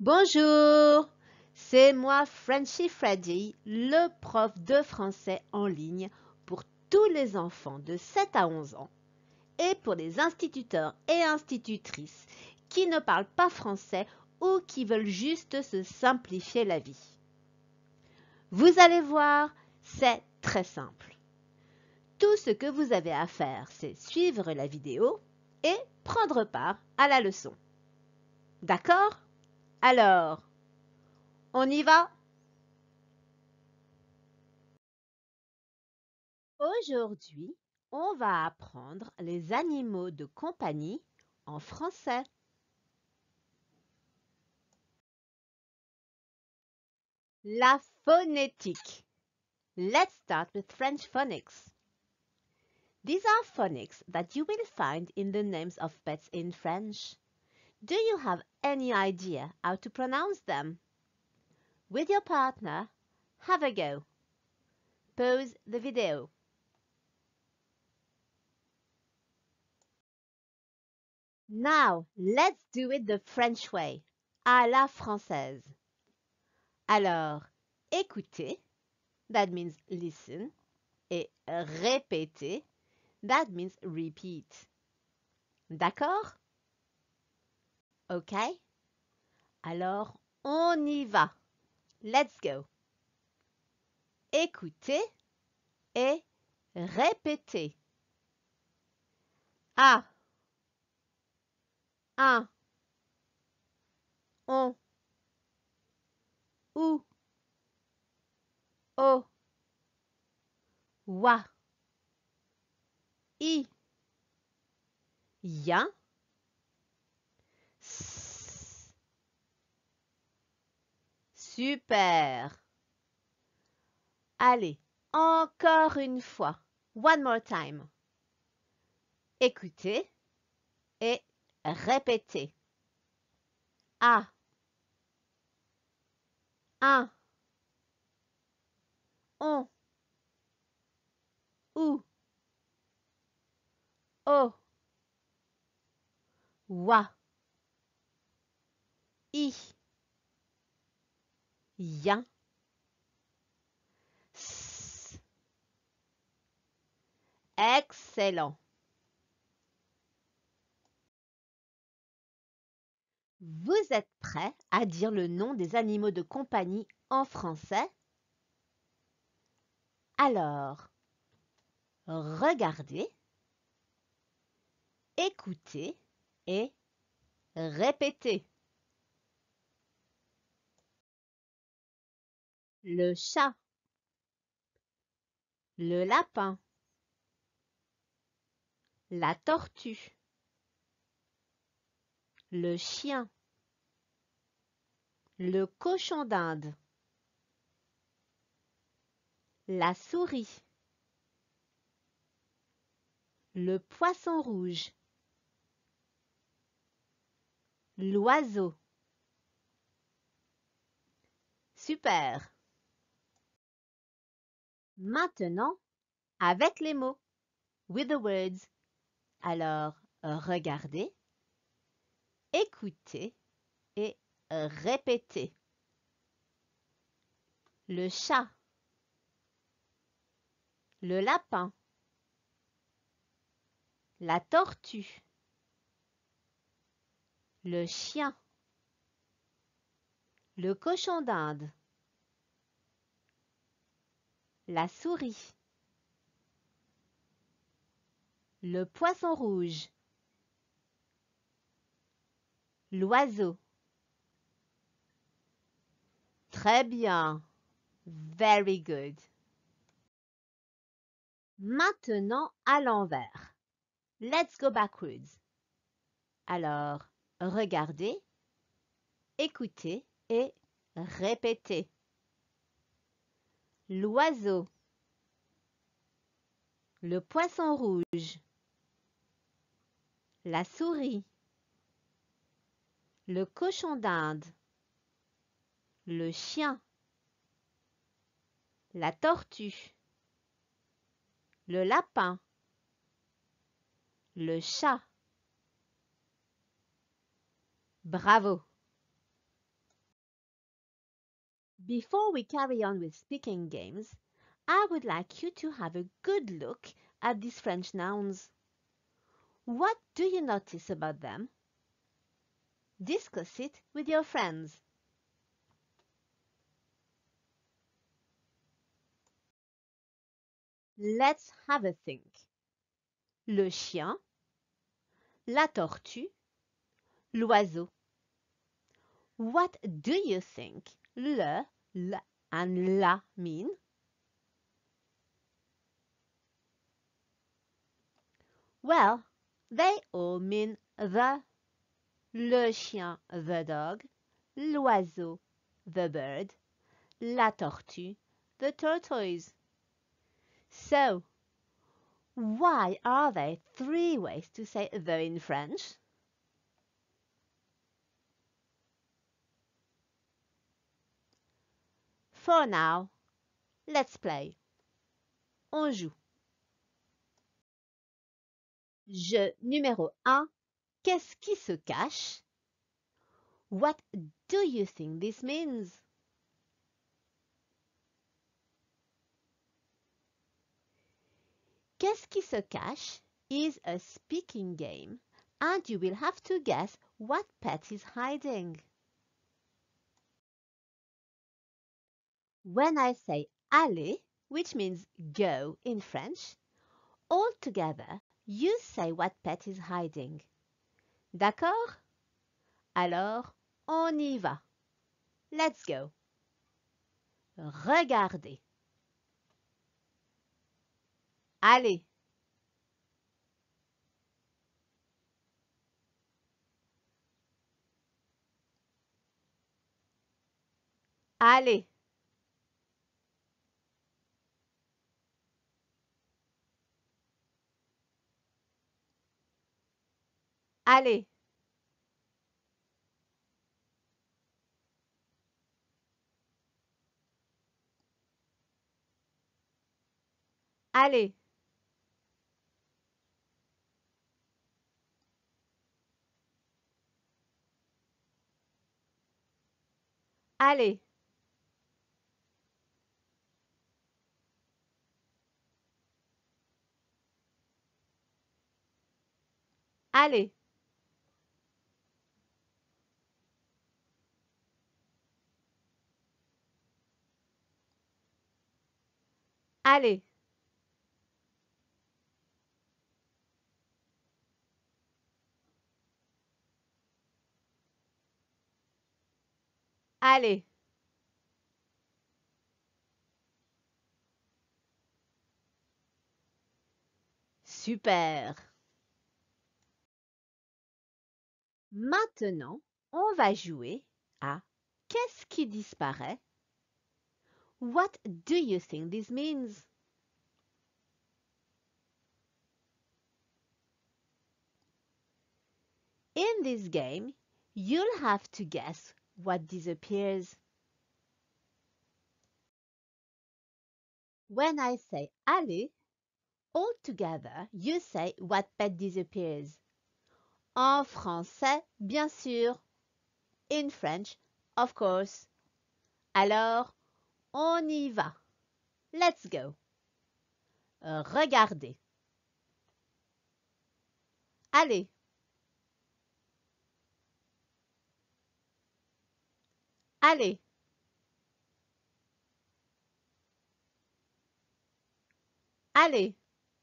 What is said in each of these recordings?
Bonjour, c'est moi Frenchy Freddy, le prof de français en ligne pour tous les enfants de 7 à 11 ans et pour les instituteurs et institutrices qui ne parlent pas français ou qui veulent juste se simplifier la vie. Vous allez voir, c'est très simple. Tout ce que vous avez à faire, c'est suivre la vidéo et prendre part à la leçon. D'accord? Alors, on y va? Aujourd'hui, on va apprendre les animaux de compagnie en français. La phonétique. Let's start with French phonics. These are phonics that you will find in the names of pets in French. Do you have any idea how to pronounce them? With your partner, have a go. Pause the video. Now, let's do it the French way, à la française. Alors, écoutez, that means listen, et répéter, that means repeat. D'accord? OK? Alors, on y va. Let's go. Écoutez et répétez. A. Un. On. Ou. O. Wa. I. Ya. S. Super. Allez, encore une fois. One more time. Écoutez et répétez. A. Un. On. Ou. O. Wa. I. Ya. S. Excellent. Vous êtes prêts à dire le nom des animaux de compagnie en français? Alors, regardez, écoutez et répétez. Le chat, le lapin, la tortue, le chien, le cochon d'Inde, la souris, le poisson rouge, l'oiseau. Super! Maintenant, avec les mots, with the words. Alors, regardez, écoutez et répétez. Le chat, le lapin, la tortue, le chien, le cochon d'Inde, la souris, le poisson rouge, l'oiseau. Très bien. Very good. Maintenant à l'envers. Let's go backwards. Alors, regardez, écoutez et répétez. L'oiseau, le poisson rouge, la souris, le cochon d'Inde, le chien, la tortue, le lapin, le chat. Bravo! Before we carry on with speaking games, I would like you to have a good look at these French nouns. What do you notice about them? Discuss it with your friends. Let's have a think. Le chien, la tortue, l'oiseau. What do you think le, l and la mean? Well, they all mean the. Le chien, the dog, l'oiseau, the bird, la tortue, the tortoise. So, why are there 3 ways to say the in French? For now, let's play. On joue. Jeu numéro 1. Qu'est-ce qui se cache? What do you think this means? Qu'est-ce qui se cache is a speaking game and you will have to guess what pet is hiding. When I say aller, which means go in French, all together you say what pet is hiding. D'accord? Alors, on y va. Let's go. Regardez. Allez. Allez. Allez. Allez. Allez. Allez. Allez. Allez. Super. Maintenant, on va jouer à qu'est-ce qui disparaît? What do you think this means? In this game, you'll have to guess what disappears. When I say aller, all together you say what pet disappears. En français, bien sûr. In French, of course. Alors, on y va. Let's go. Regardez. Allez. Allez. Allez.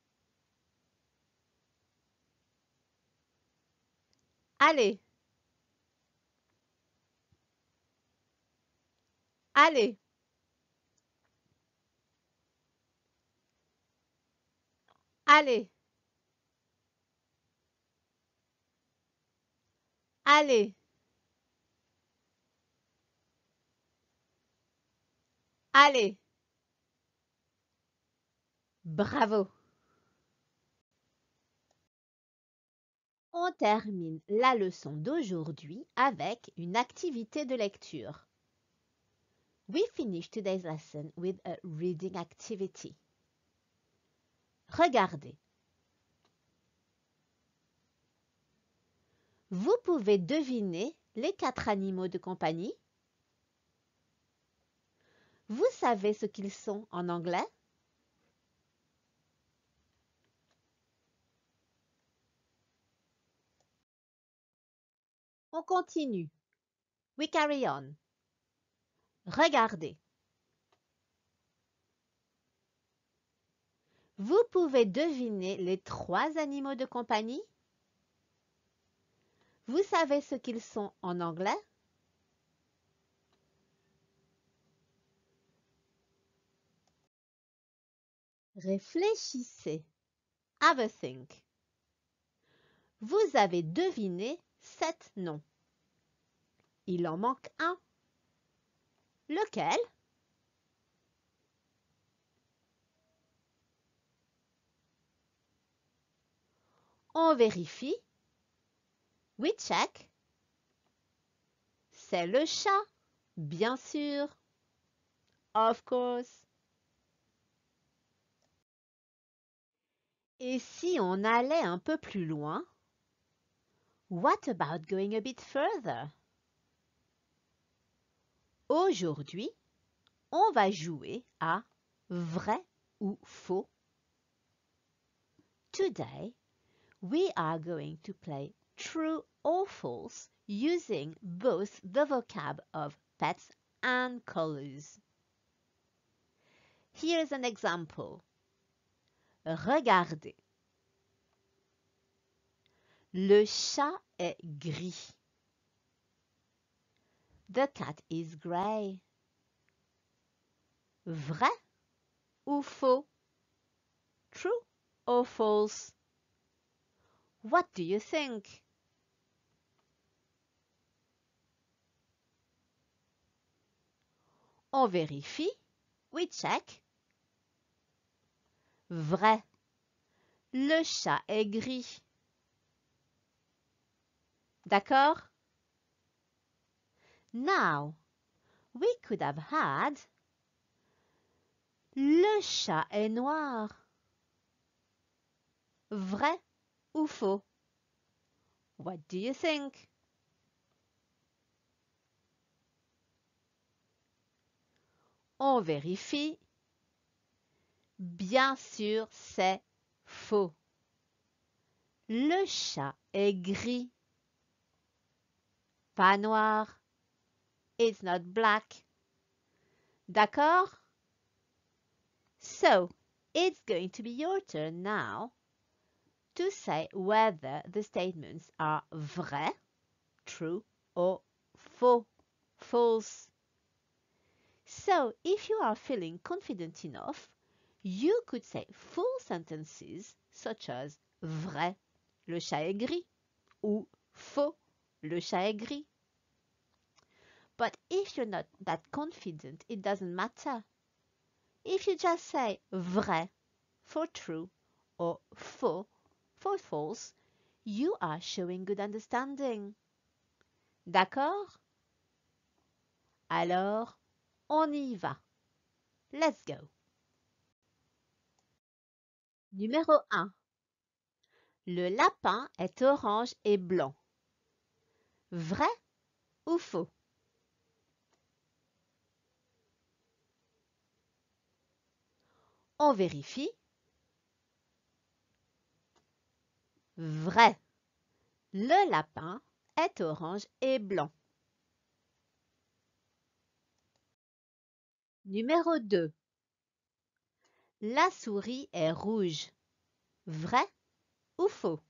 Allez. Allez. Allez. Allez. Allez. Bravo. On termine la leçon d'aujourd'hui avec une activité de lecture. We finish today's lesson with a reading activity. Regardez. Vous pouvez deviner les 4 animaux de compagnie? Vous savez ce qu'ils sont en anglais? On continue. We carry on. Regardez. Vous pouvez deviner les 3 animaux de compagnie? Vous savez ce qu'ils sont en anglais? Réfléchissez. Have a think. Vous avez deviné 7 noms. Il en manque un. Lequel? On vérifie. We check. C'est le chat, bien sûr. Of course. Et si on allait un peu plus loin? What about going a bit further? Aujourd'hui, on va jouer à vrai ou faux. Today, we are going to play true or false using both the vocab of pets and colors. Here's an example. Regardez. Le chat est gris. The cat is grey. Vrai ou faux? True or false? What do you think? On vérifie. We check. Vrai. Le chat est gris. D'accord? Now, we could have had le chat est noir. Vrai ou faux? What do you think? On vérifie. Bien sûr, c'est faux. Le chat est gris. Pas noir. It's not black. D'accord? So, it's going to be your turn now to say whether the statements are vrai, true, or faux, false. So, if you are feeling confident enough, you could say full sentences such as vrai, le chat est gris, ou faux, le chat est gris. But if you're not that confident, it doesn't matter. If you just say vrai for true or faux for false, you are showing good understanding. D'accord? Alors, on y va. Let's go. Numéro 1. Le lapin est orange et blanc. Vrai ou faux? On vérifie. Vrai. Le lapin est orange et blanc. Numéro 2. La souris est rouge. Vrai ou faux?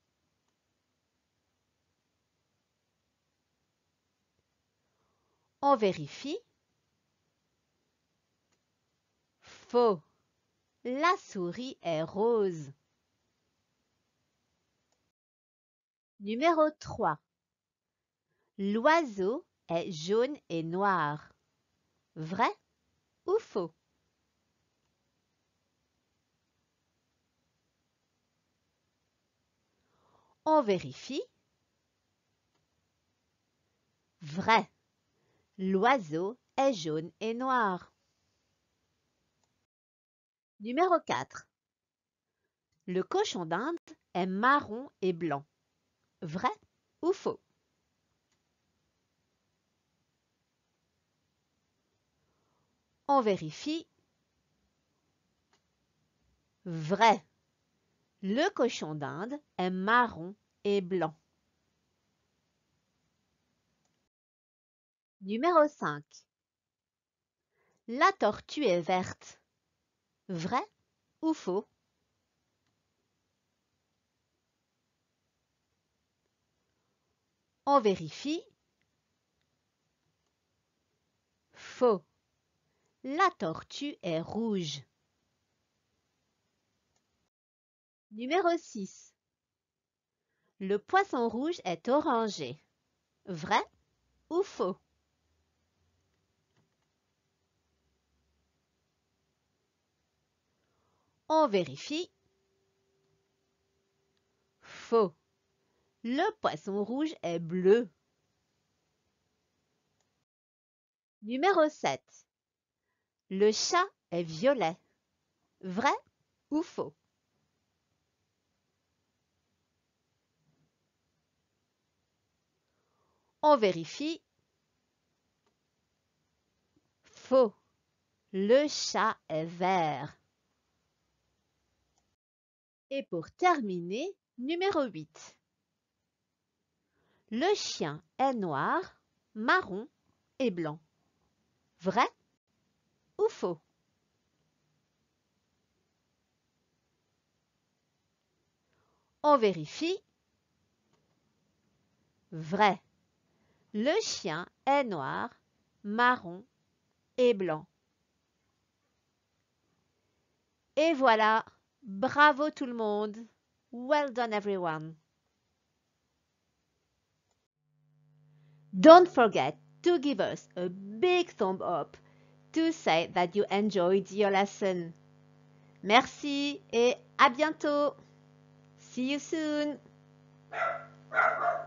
On vérifie. Faux. La souris est rose. Numéro 3. L'oiseau est jaune et noir. Vrai ou faux? On vérifie. Vrai. L'oiseau est jaune et noir. Numéro 4. Le cochon d'Inde est marron et blanc. Vrai ou faux? On vérifie. Vrai. Le cochon d'Inde est marron et blanc. Numéro 5. La tortue est verte. Vrai ou faux? On vérifie. Faux. La tortue est rouge. Numéro 6. Le poisson rouge est orangé. Vrai ou faux? On vérifie. Faux. Le poisson rouge est bleu. Numéro 7. Le chat est violet. Vrai ou faux? On vérifie. Faux. Le chat est vert. Et pour terminer, numéro 8. Le chien est noir, marron et blanc. Vrai ou faux? On vérifie. Vrai. Le chien est noir, marron et blanc. Et voilà. Bravo tout le monde. Well done everyone. Don't forget to give us a big thumb up to say that you enjoyed your lesson. Merci et à bientôt. See you soon.